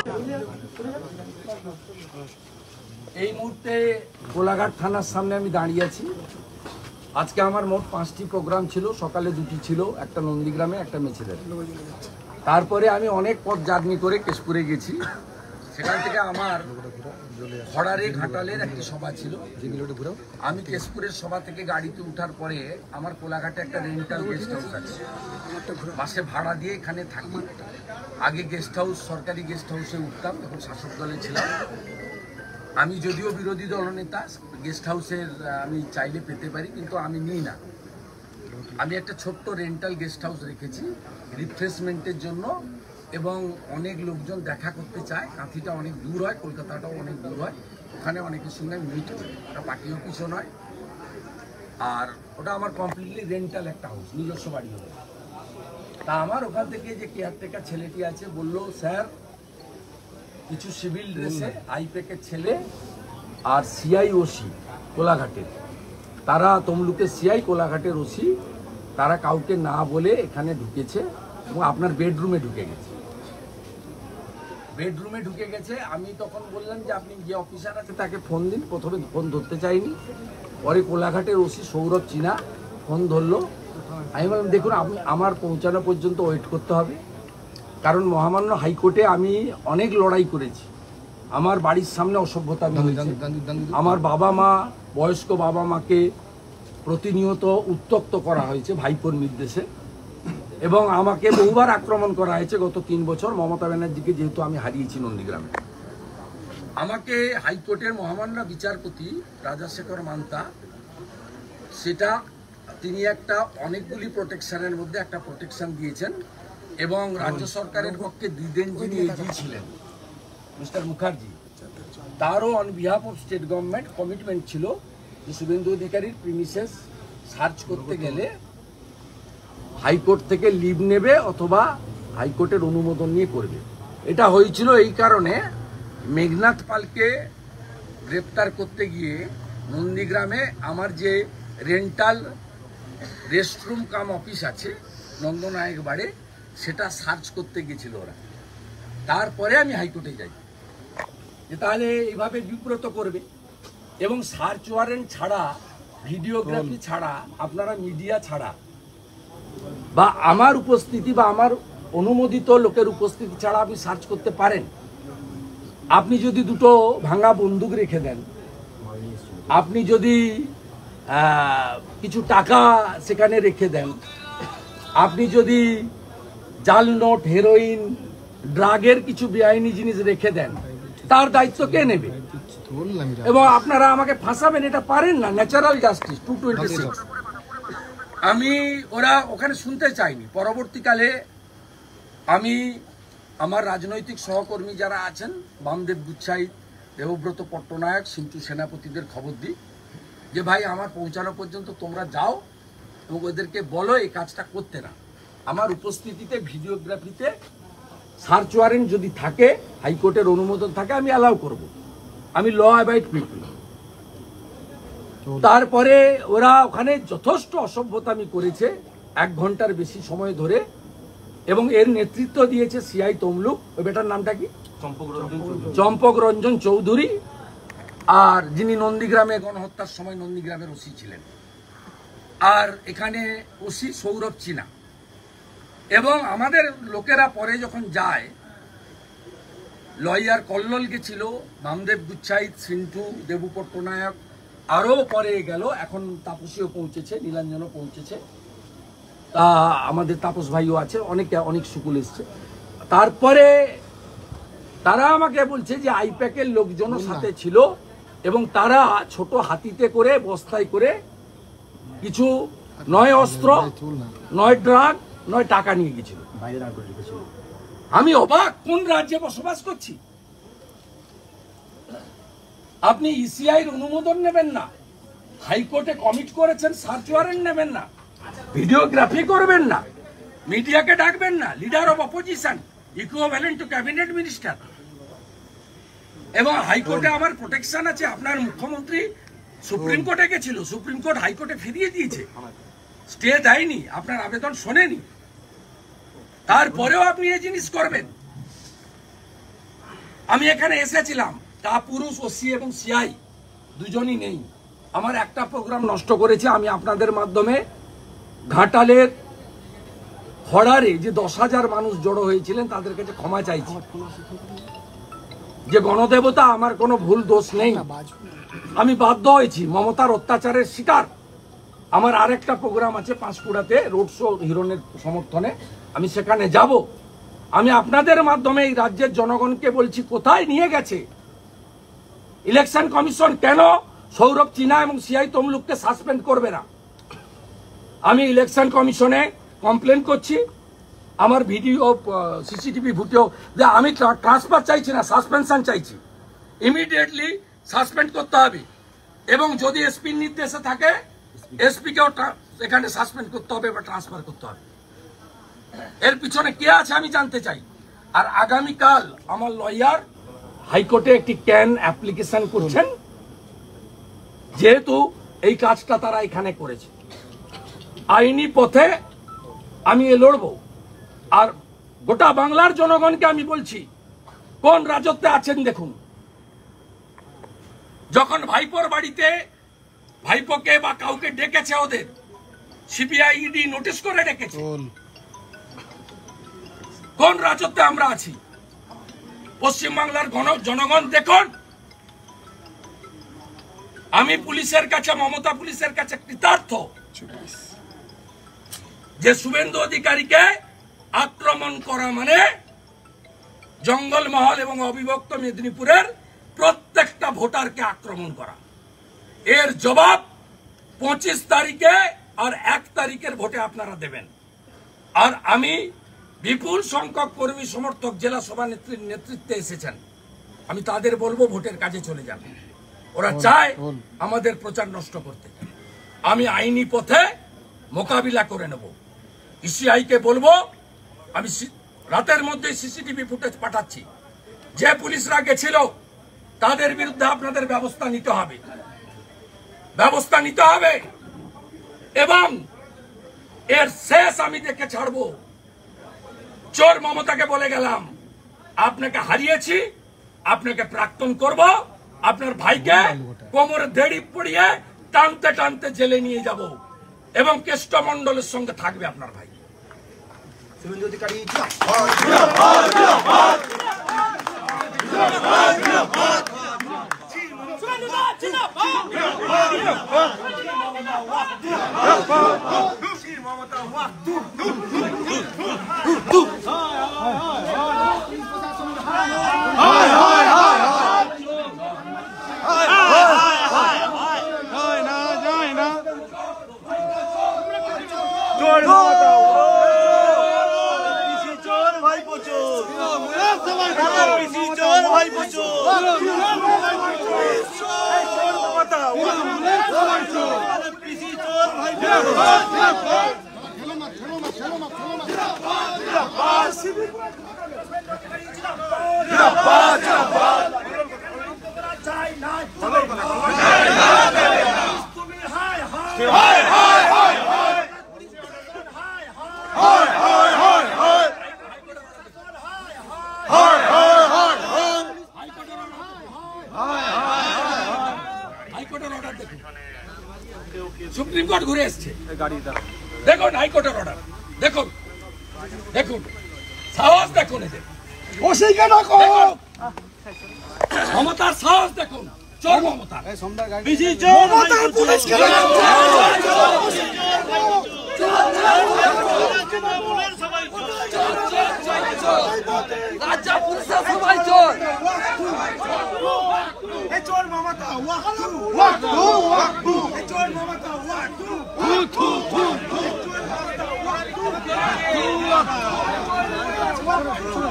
এই মুহূর্তে কোলাঘাট থানার সামনে আমি দাঁড়িয়ে আছি। আজকে আমার মোট 5টি প্রোগ্রাম ছিল, সকালে 2টি ছিল, একটা নন্দীগ্রামে, একটা মেছেদের। তারপরে আমি অনেক পথ জার্নি করে কেশপুরে গেছি। সেখান থেকে আমার খড়ারে ঘাটালের একটি সভা ছিল। আমি কেশপুরের সভা থেকে গাড়িতে উঠার পরে আমার কোলাঘাটে একটা রেন্টাল গেস্ট হাউস আছে, মাসে ভাড়া দিয়ে এখানে থাকি। আগে গেস্ট হাউস, সরকারি গেস্ট হাউসে উঠতাম, তখন শাসক দলে ছিলাম। আমি যদিও বিরোধী দলনেতা, গেস্ট হাউসের আমি চাইলে পেতে পারি, কিন্তু আমি নিই না। আমি একটা ছোট্ট রেন্টাল গেস্ট হাউস রেখেছি রিফ্রেশমেন্টের জন্য, এবং অনেক লোকজন দেখা করতে চায়। কাঁথিটা অনেক দূর হয়, কলকাতাটাও অনেক দূর হয়, ওখানে অনেকের সঙ্গে মিট করি। ওটা পার্টি অফিসও নয়, আর ওটা আমার কমপ্লিটলি রেন্টাল একটা হাউস, নিজস্ব বাড়ি হবে। তা আমার ওখান থেকে যে কেয়ারটেকার ছেলেটি আছে বলল, স্যার কিছু সিভিল ড্রেসে আইপ্যাকের ছেলে আর সিআই ওসি কোলাঘাটের, তারা তমলুকের সিআই কোলাঘাটের ওসি, তারা কাউকে না বলে এখানে ঢুকেছে এবং আপনার বেডরুমে ঢুকে গেছে। বেডরুমে ঢুকে গেছে। আমি তখন বললাম যে আপনি যে অফিসার আছে তাকে ফোন দিন। প্রথমে ফোন ধরতে চাইনি, পরে কোলাঘাটের ওসি সৌরভ চিনা ফোন ধরলো। আমি বললাম দেখুন, আপনি আমার পৌঁছানো পর্যন্ত ওয়েট করতে হবে, কারণ মহামান্য হাইকোর্টে আমি অনেক লড়াই করেছি। আমার বাড়ির সামনে অসভ্যতা হয়েছে, আমার বাবা মা, বয়স্ক বাবা মাকে প্রতিনিয়ত উত্ত্যক্ত করা হয়েছে ভাইপোর নির্দেশে, এবং আমাকে বহুবার আক্রমণ করা হয়েছে গত 3 বছর। মমতা ব্যানার্জিকে যেহেতু আমি হারিয়েছি নন্দীগ্রামে, আমাকে হাইকোর্টের মহামান্য বিচারপতি রাজাশেখর মান্তা, সেটা তিনি একটা অনেকগুলি প্রোটেকশনের মধ্যে একটা প্রোটেকশন দিয়েছেন, এবং রাজ্য সরকারের পক্ষে দ্বিদেন যিনি এজি ছিলেন মিস্টার মুখার্জি, তারও on behalf of state government commitment ছিল যে শুভেন্দু অধিকারীর প্রিমিসেস সার্চ করতে গেলে হাইকোর্ট থেকে লিভ নেবে অথবা হাইকোর্টের অনুমোদন নিয়ে করবে। এটা হয়েছিল এই কারণে, মেঘনাথ পালকে গ্রেপ্তার করতে গিয়ে নন্দীগ্রামে আমার যে রেন্টাল রেস্টরুম কাম অফিস আছে নন্দনায়ক বাড়ে, সেটা সার্চ করতে গেছিল ওরা। তারপরে আমি হাইকোর্টে যাই যে তাহলে এইভাবে বিব্রত করবে, এবং সার্চ ওয়ারেন্ট ছাড়া, ভিডিওগ্রাফি ছাড়া, আপনারা মিডিয়া ছাড়া বা আমার উপস্থিতি বা আমার অনুমোদিত লোকের উপস্থিতি ছাড়া আপনি সার্চ করতে পারেন। আপনি যদি দুটো ভাঙা বন্দুক রেখে দেন, আপনি যদি কিছু টাকা সেখানে রেখে দেন, আপনি যদি জাল নোট, হেরোইন, ড্রাগের কিছু বেআইনি জিনিস রেখে দেন, তার দায়িত্ব কে নেবে? এবং আপনারা আমাকে ফাঁসাবেন, এটা পারেন না। Natural justice 226। আমি ওরা ওখানে শুনতে চাইনি। পরবর্তীকালে আমি আমার রাজনৈতিক সহকর্মী যারা আছেন, বামদেব গুচ্ছাই, দেবব্রত পট্টনায়ক, সিন্টু সেনাপতিদের খবর দিই যে ভাই আমার পৌঁছানো পর্যন্ত তোমরা যাও এবং ওদেরকে বলো এই কাজটা করতে না। আমার উপস্থিতিতে ভিডিওগ্রাফিতে সার্চ ওয়ারেন্ট যদি থাকে, হাইকোর্টের অনুমোদন থাকে, আমি অ্যালাউ করব। আমি ল অ্যাবাইড পিপল। তারপরে ওরা ওখানে যথেষ্ট অসভ্যতামি করেছে 1 ঘন্টার বেশি সময় ধরে, এবং এর নেতৃত্ব দিয়েছে সিআই তমলুক। ওই বেটার নামটা কি? চম্পক রঞ্জন চৌধুরী, আর যিনি নন্দীগ্রামে গণহত্যার সময় নন্দীগ্রামের ওসি ছিলেন, আর এখানে ওসি সৌরভ চিনা। এবং আমাদের লোকেরা পরে যখন যায়, লয়ার কল্লোল গেছিল, বামদেব গুচ্ছাই, সিন্টু, দেবু পট্টনায়ক, আরও পরে গেল। এখন তাপসীও পৌঁছেছে, নীলাঞ্জনও পৌঁছেছে, তা আমাদের তাপস ভাইও আছে, অনেক সুকুল এসছে। তারপরে তারা আমাকে বলছে যে আইপ্যাকের লোকজনও সাথে ছিল, এবং তারা ছোট হাতিতে করে, বস্তায় করে কিছু নয় অস্ত্র, নয় ড্রাগ, নয় টাকা নিয়ে গেছিল। আমি অবাক, কোন রাজ্যে বসবাস করছি? আপনি ইসিআইর অনুমোদন নেবেন না, হাইকোর্টে কমিট করেছেন, সার্চ ওয়ারেন্ট নেবেন না, ভিডিওগ্রাফি করবেন না, মিডিয়াকে ডাকবেন না, leader of opposition, equivalent to cabinet minister, এবং হাইকোর্টে আমার প্রোটেকশন আছে। আপনার মুখ্যমন্ত্রী সুপ্রিম কোর্টে গেছিল, সুপ্রিম কোর্ট হাইকোর্টে ফিরিয়ে দিয়েছে, স্টে দেয়নি, আপনার আবেদন শোনেনি, তারপরেও আপনি এই জিনিস করবেন। আমি এখানে এসেছিলাম, কাপুরুষ ওসি এবং সিআই দুজনই নেই। আমার একটা প্রোগ্রাম নষ্ট করেছে। আমি আপনাদের মাধ্যমে ঘাটালের খড়ারে যে 10,000 মানুষ জড়ো হয়েছিলেন তাদের কাছে ক্ষমা চাইছি। যে গণদেবতা, আমার কোনো ভুল দোষ নেই, আমি বাধ্য হয়েছি, মমতার অত্যাচারের শিকার। আমার আরেকটা প্রোগ্রাম আছে পাঁশকুড়াতে, রোড শো হিরণের সমর্থনে, আমি সেখানে যাব। আমি আপনাদের মাধ্যমে এই রাজ্যের জনগণকে বলছি, কোথায় নিয়ে গেছে ইলেকশন কমিশন? কেন সৌরভ চিনা এবং সিআই তমলুককে সাসপেন্ড করবে না? আমি ইলেকশন কমিশনে কমপ্লেন করছি। আমার ভিডিও সিসিটিভি ফুটেও যে আমি ট্রান্সফার চাইছি না, সাসপেনশন চাইছি। ইমিডিয়েটলি সাসপেন্ড করতে হবে এবং যদি এসপির নির্দেশে থাকে এসপিকেও এখানে সাসপেন্ড করতে হবে বা ট্রান্সফার করতে হবে। এর পিছনে কে আছে আমি জানতে চাই। আর আগামীকাল আমার লয়ার হাইকোর্টে একটি ক্যান অ্যাপ্লিকেশন করছেন, যেহেতু এই কাজটা তারা এখানে করেছে। আইনি পথে আমি লড়বো। আর গোটা বাংলার জনগণকে আমি বলছি, কোন রাজত্বে আছেন দেখুন। যখন ভাইপোর বাড়িতে ভাইপোকে বা কাউকে ডেকেছে, ওদের সিবিআই ইডি নোটিশ করে ডেকেছে। কোন রাজত্বে আমরা আছি? পশ্চিমবাংলার জনগণ দেখুন, আমি পুলিশের কাছে, মমতা পুলিশের কাছে কৃতার্থ যে শুভেন্দু অধিকারীকে আক্রমণ করা মানে জঙ্গলমহল এবং অবিভক্ত মেদিনীপুরের প্রত্যেকটা ভোটারকে আক্রমণ করা। এর জবাব 25 তারিখে আর 1 তারিখের ভোটে আপনারা দেবেন। আর আমি বিপুল সংখ্যক কর্মী সমর্থক জেলা সভানেত্রীর নেতৃত্বে এসেছেন, আমি তাদের বলবো ভোটের কাজে চলে যান। ওরা চায় আমাদের প্রচার নষ্ট করতে। আমি আইনি পথে মোকাবিলা করে নেব। ইসিআইকে বলবো, আমি রাতের মধ্যে সিসিটিভি ফুটেজ পাঠাচ্ছি। যে পুলিশরা গেছিল তাদের বিরুদ্ধে আপনাদের ব্যবস্থা নিতে হবে, ব্যবস্থা নিতে হবে। এবং এর শেষ আমি দেখে ছাড়বো। চোর মমতাকে বলে গেলাম, আপনাকে হারিয়েছি, আপনাকে প্রাক্তন করব, আপনার ভাইকে কোমরে দড়ি পড়িয়ে টানতে টানতে জেলে নিয়ে যাব এবং কেষ্টমণ্ডলের সঙ্গে থাকবে আপনার ভাই। শুভেন্দু অধিকারী সুপ্রিম কোর্ট ঘুরে এসছে, দেখুন হাইকোর্টের অর্ডার, দেখুন দেখুন সাহস দেখুন, এদের মমতার সাহস দেখুন, চোর মমতা। রাজ্য পুলিশের সবাই চোর, চোর মমতা, চোর মমতা, চোর মমতা।